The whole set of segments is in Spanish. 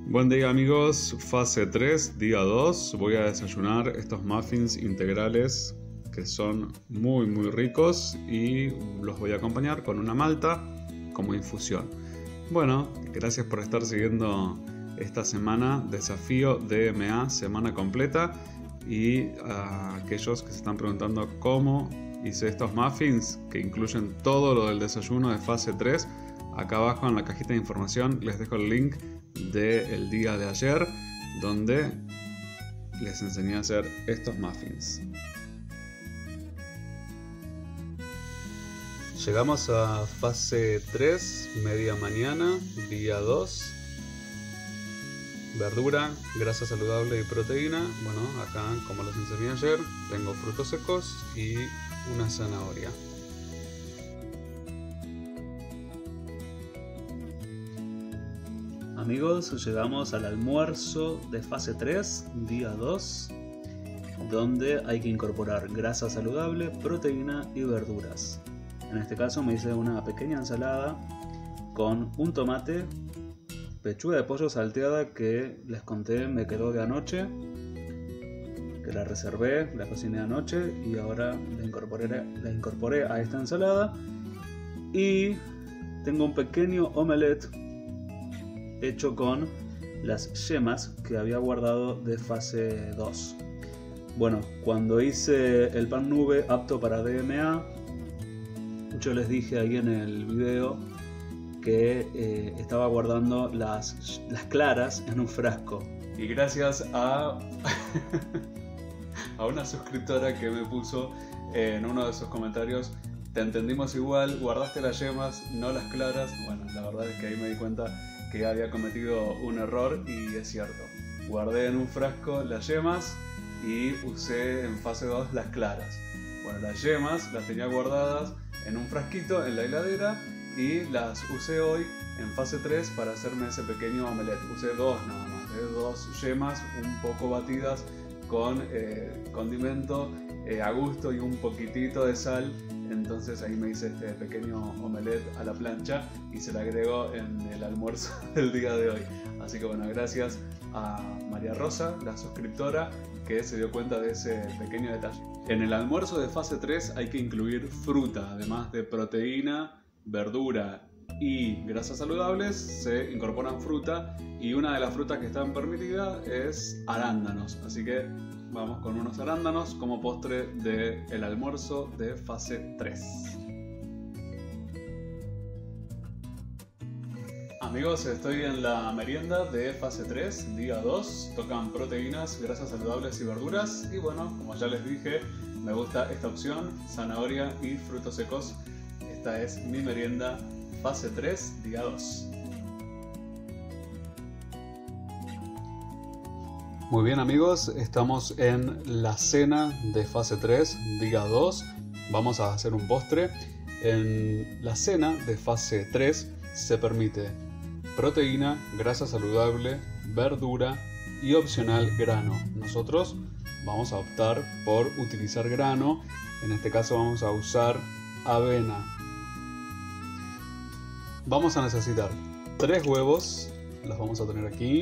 Buen día amigos, fase 3, día 2. Voy a desayunar estos muffins integrales que son muy ricos y los voy a acompañar con una malta como infusión. Bueno, gracias por estar siguiendo esta semana, desafío DMA, semana completa. Y a aquellos que se están preguntando cómo hice estos muffins, que incluyen todo lo del desayuno de fase 3, acá abajo en la cajita de información les dejo el link del día de ayer, donde les enseñé a hacer estos muffins. Llegamos a fase 3, media mañana, día 2. Verdura, grasa saludable y proteína. Bueno, acá, como les enseñé ayer, tengo frutos secos y una zanahoria. Amigos, llegamos al almuerzo de fase 3, día 2, donde hay que incorporar grasa saludable, proteína y verduras. En este caso me hice una pequeña ensalada con un tomate, pechuga de pollo salteada que les conté me quedó de anoche, que la reservé, la cociné anoche y ahora la incorporé a esta ensalada. Y tengo un pequeño omelette hecho con las yemas que había guardado de fase 2. Bueno, cuando hice el pan nube apto para DMA, yo les dije ahí en el video que estaba guardando las claras en un frasco. Y gracias a una suscriptora que me puso en uno de sus comentarios: te entendimos igual, guardaste las yemas, no las claras. Bueno, la verdad es que ahí me di cuenta que había cometido un error y es cierto. Guardé en un frasco las yemas y usé en fase 2 las claras. Bueno, las yemas las tenía guardadas en un frasquito en la heladera y las usé hoy en fase 3 para hacerme ese pequeño omelette. Usé dos nada más, dos yemas un poco batidas con condimento a gusto y un poquitito de sal. Entonces ahí me hice este pequeño omelette a la plancha y se le agregó en el almuerzo del día de hoy. Así que bueno, gracias a María Rosa, la suscriptora, que se dio cuenta de ese pequeño detalle. En el almuerzo de fase 3 hay que incluir fruta, además de proteína, verdura y grasas saludables. Se incorporan fruta y una de las frutas que están permitidas es arándanos. Así que vamos con unos arándanos como postre del almuerzo de fase 3. Amigos, estoy en la merienda de fase 3, día 2. Tocan proteínas, grasas saludables y verduras. Y bueno, como ya les dije, me gusta esta opción, zanahoria y frutos secos. Esta es mi merienda fase 3, día 2. Muy bien amigos, estamos en la cena de fase 3, día 2. Vamos a hacer un postre. En la cena de fase 3 se permite proteína, grasa saludable, verdura y opcional grano. Nosotros vamos a optar por utilizar grano. En este caso vamos a usar avena. Vamos a necesitar 3 huevos. Los vamos a tener aquí.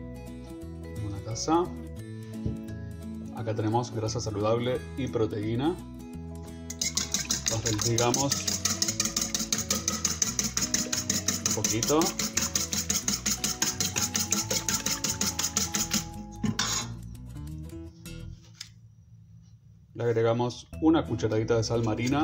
Acá tenemos grasa saludable y proteína. Los retiramos un poquito. Le agregamos una cucharadita de sal marina.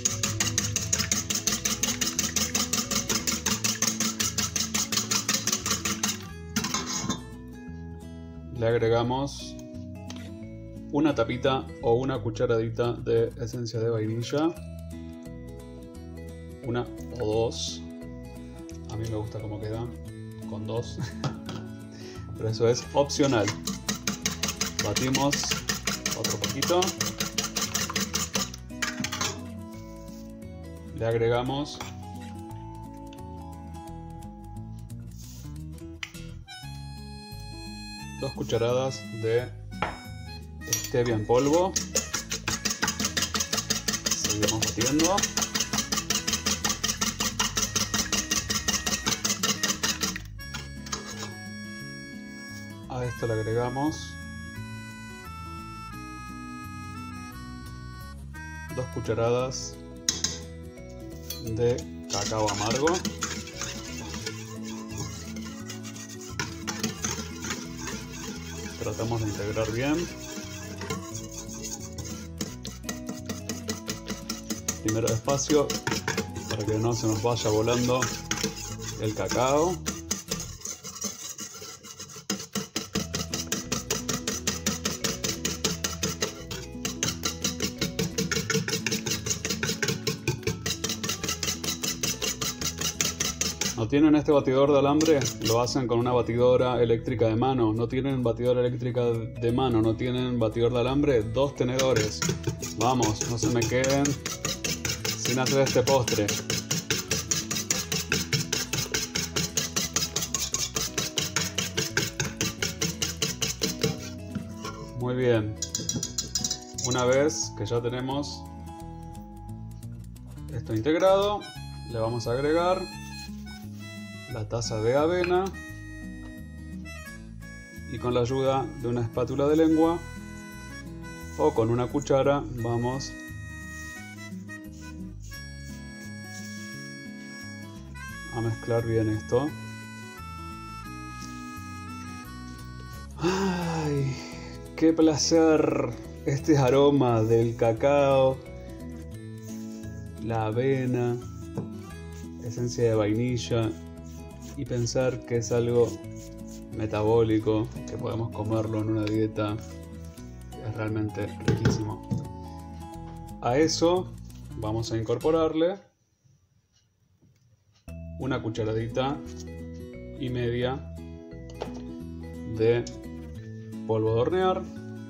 Le agregamos una tapita o una cucharadita de esencia de vainilla, una o dos. A mí me gusta cómo queda con 2, pero eso es opcional. Batimos otro poquito, le agregamos dos cucharadas de stevia en polvo. Seguimos batiendo. esto le agregamos 2 cucharadas de cacao amargo. Tratamos de integrar bien. Primero despacio para que no se nos vaya volando el cacao. ¿No tienen este batidor de alambre? Lo hacen con una batidora eléctrica de mano. ¿No tienen batidora eléctrica de mano? ¿No tienen batidor de alambre? 2 tenedores. Vamos, no se me queden sin hacer este postre. Muy bien. Una vez que ya tenemos esto integrado, le vamos a agregar la taza de avena y con la ayuda de una espátula de lengua o con una cuchara vamos a mezclar bien esto. ¡Ay! ¡Qué placer! Este aroma del cacao, la avena, esencia de vainilla, y pensar que es algo metabólico, que podemos comerlo en una dieta, es realmente riquísimo. A eso vamos a incorporarle una cucharadita y media de polvo de hornear.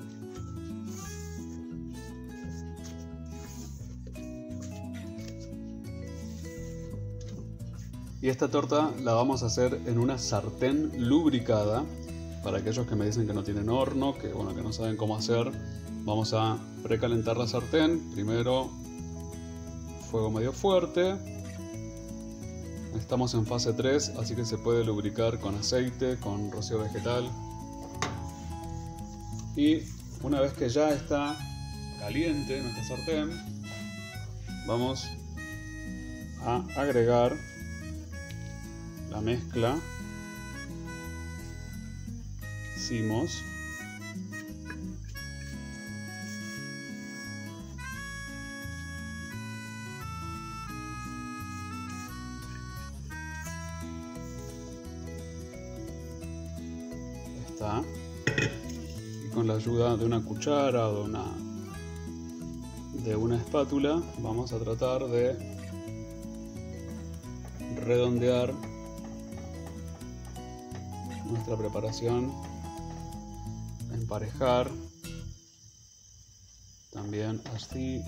Y esta torta la vamos a hacer en una sartén lubricada. Para aquellos que me dicen que no tienen horno, que no saben cómo hacer, vamos a precalentar la sartén. Primero, fuego medio fuerte. Estamos en fase 3, así que se puede lubricar con aceite, con rocío vegetal. Y una vez que ya está caliente nuestra sartén, vamos a agregar la mezcla que hicimos. Está. Y con la ayuda de una cuchara o de una espátula vamos a tratar de redondear nuestra preparación, emparejar también así.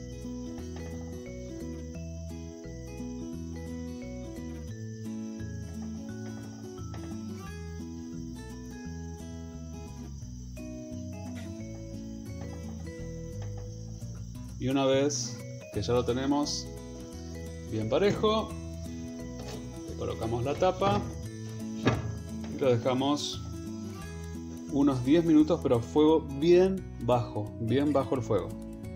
Y una vez que ya lo tenemos bien parejo, le colocamos la tapa y lo dejamos unos 10 minutos, pero a fuego bien bajo el fuego.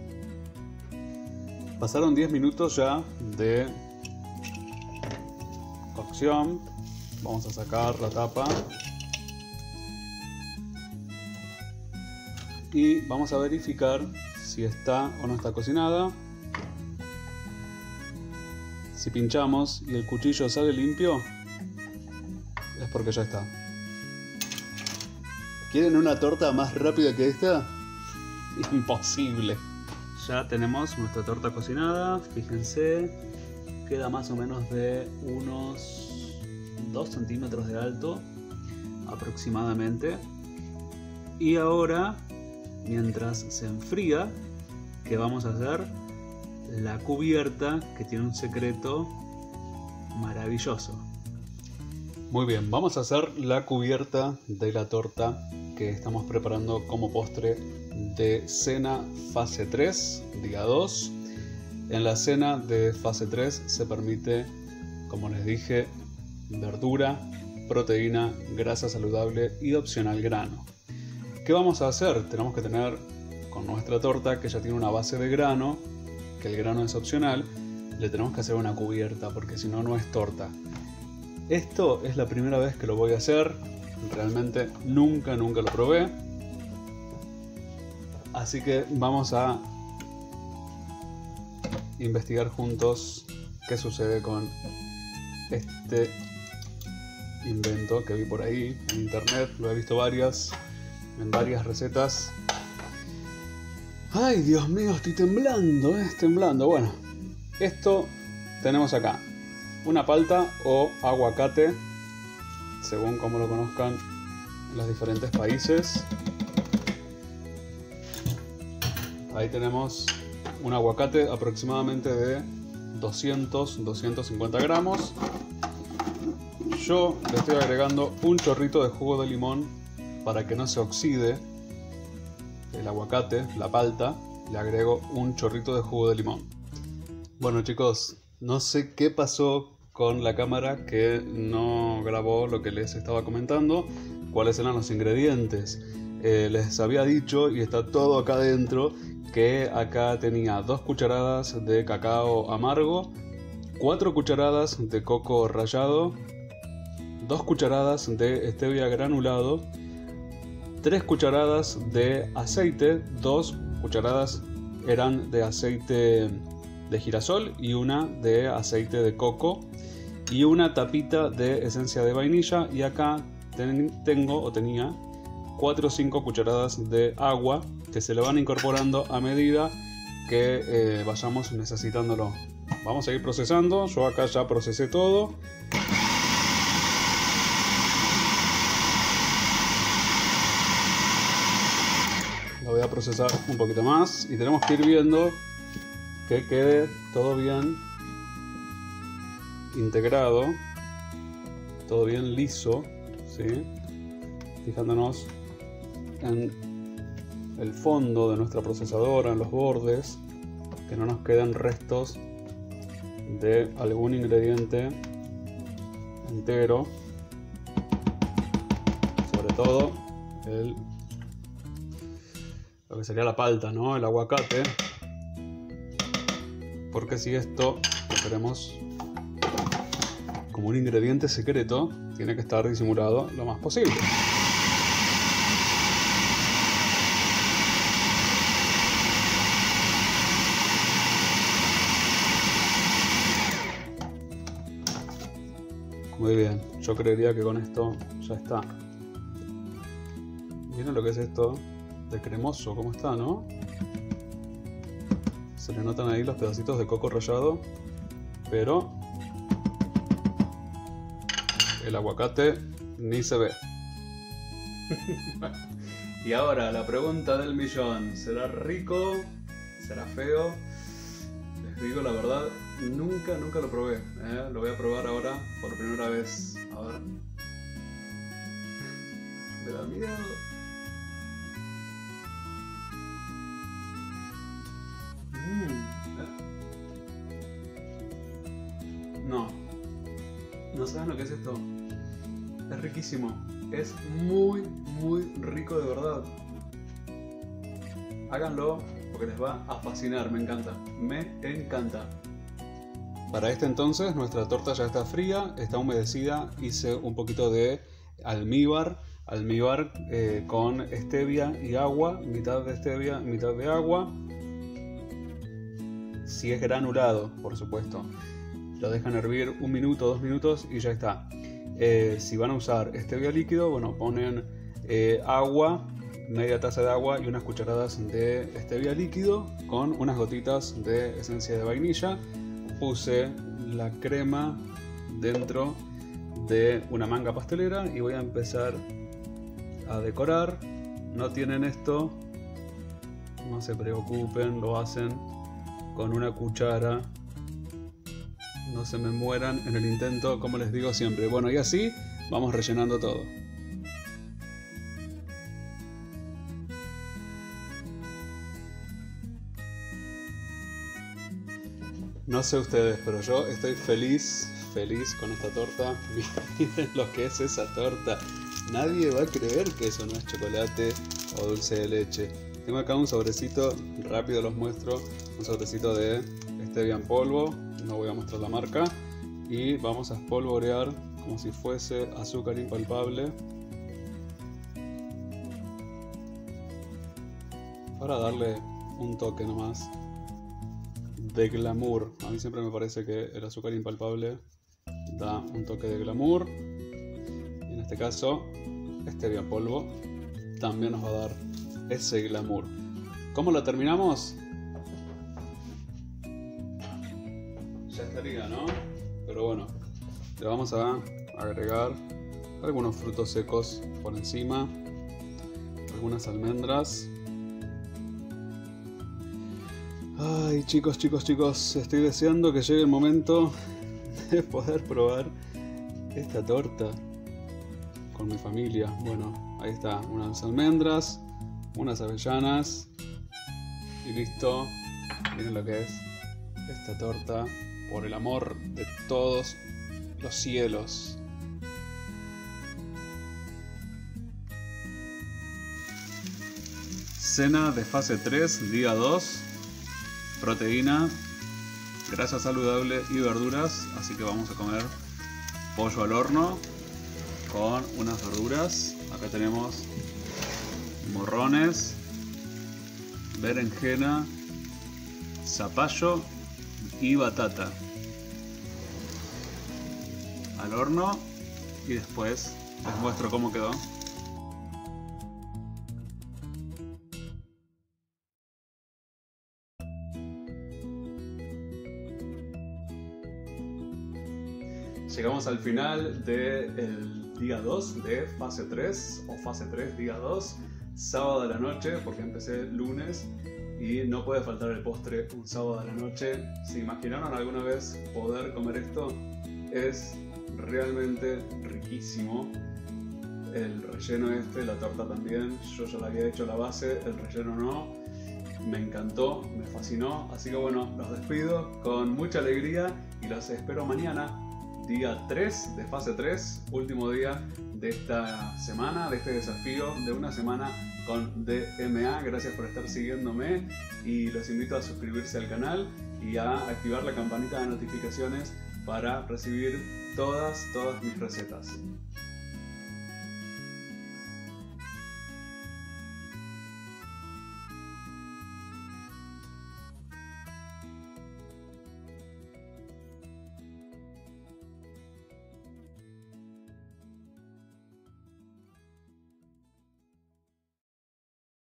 Pasaron 10 minutos ya de cocción. Vamos a sacar la tapa y vamos a verificar si está o no está cocinada. Si pinchamos y el cuchillo sale limpio, es porque ya está. ¿Quieren una torta más rápida que esta? Imposible. Ya tenemos nuestra torta cocinada, fíjense, queda más o menos de unos 2 centímetros de alto aproximadamente. Y ahora, mientras se enfría, ¿qué vamos a hacer? La cubierta, que tiene un secreto maravilloso. Muy bien, vamos a hacer la cubierta de la torta que estamos preparando como postre de cena fase 3, día 2. En la cena de fase 3 se permite, como les dije, verdura, proteína, grasa saludable y opcional grano. ¿Qué vamos a hacer? Tenemos que tener con nuestra torta, que ya tiene una base de grano, que el grano es opcional, le tenemos que hacer una cubierta, porque si no, no es torta. Esto es la primera vez que lo voy a hacer, realmente nunca lo probé. Así que vamos a investigar juntos qué sucede con este invento que vi por ahí en internet. Lo he visto en varias recetas. Ay, Dios mío, estoy temblando. Bueno, esto tenemos acá una palta o aguacate, según como lo conozcan en los diferentes países. Ahí tenemos un aguacate aproximadamente de 200-250 gramos. Yo le estoy agregando un chorrito de jugo de limón para que no se oxide el aguacate, la palta. Le agrego un chorrito de jugo de limón. Bueno, chicos, no sé qué pasó con la cámara que no grabó lo que les estaba comentando, cuáles eran los ingredientes. Les había dicho, y está todo acá adentro, que acá tenía 2 cucharadas de cacao amargo, 4 cucharadas de coco rallado, 2 cucharadas de stevia granulado, 3 cucharadas de aceite, 2 cucharadas eran de aceite de girasol y una de aceite de coco, y una tapita de esencia de vainilla. Y acá tenía 4 o 5 cucharadas de agua que se le van incorporando a medida que vayamos necesitándolo. Vamos a ir procesando. Yo acá ya procesé todo. Lo voy a procesar un poquito más y tenemos que ir viendo que quede todo bien integrado, todo bien liso, ¿sí? Fijándonos en el fondo de nuestra procesadora, en los bordes, que no nos queden restos de algún ingrediente entero, sobre todo lo que sería la palta, ¿no? El aguacate, porque si esto lo queremos como un ingrediente secreto, tiene que estar disimulado lo más posible. Muy bien, yo creería que con esto ya está. Miren lo que es esto de cremoso, cómo está, ¿no? Se le notan ahí los pedacitos de coco rallado, pero el aguacate ni se ve. Y ahora la pregunta del millón: ¿será rico? ¿Será feo? Les digo la verdad, nunca lo probé, ¿eh? Lo voy a probar ahora por primera vez. A ver. Me da miedo. No saben lo que es esto. Es riquísimo. Es muy rico de verdad. Háganlo porque les va a fascinar. Me encanta. Me encanta. Para este entonces nuestra torta ya está fría, está humedecida. Hice un poquito de almíbar con stevia y agua. Mitad de stevia, mitad de agua. Si es granulado, por supuesto. Lo dejan hervir 1 minuto, 2 minutos y ya está. Si van a usar stevia líquido, bueno, ponen agua, media taza de agua y unas cucharadas de stevia líquido con unas gotitas de esencia de vainilla. Puse la crema dentro de una manga pastelera y voy a empezar a decorar. No tienen esto, no se preocupen, lo hacen con una cuchara. No se me mueran en el intento, como les digo siempre. Bueno, y así vamos rellenando todo. No sé ustedes, pero yo estoy feliz feliz con esta torta. Miren lo que es esa torta. Nadie va a creer que eso no es chocolate o dulce de leche. Tengo acá un sobrecito, rápido los muestro. Un sobrecito de stevia en polvo. No voy a mostrar la marca. Y vamos a espolvorear como si fuese azúcar impalpable. Para darle un toque nomás de glamour. A mí siempre me parece que el azúcar impalpable da un toque de glamour. Y en este caso, stevia en polvo también nos va a dar ese glamour. ¿Cómo lo terminamos? Ya estaría, ¿no? Pero bueno, le vamos a agregar algunos frutos secos por encima, algunas almendras. Ay, chicos, estoy deseando que llegue el momento de poder probar esta torta con mi familia. Bueno, ahí está, unas almendras, unas avellanas y listo. Miren lo que es esta torta, por el amor de todos los cielos. Cena de fase 3, día 2. Proteína, grasa saludable y verduras, así que vamos a comer pollo al horno con unas verduras. Acá tenemos morrones, berenjena, zapallo y batata al horno, y después les muestro cómo quedó. Llegamos al final del día 2 de fase 3 o fase 3 día 2, sábado a la noche, porque empecé lunes y no puede faltar el postre un sábado a la noche. ¿Se imaginaron alguna vez poder comer esto? Es realmente riquísimo. El relleno la torta también, yo ya la había hecho la base, el relleno no. Me encantó, me fascinó, así que bueno, los despido con mucha alegría y los espero mañana. Día 3 de fase 3, último día de esta semana, de este desafío de una semana con DMA. Gracias por estar siguiéndome y los invito a suscribirse al canal y a activar la campanita de notificaciones para recibir todas mis recetas.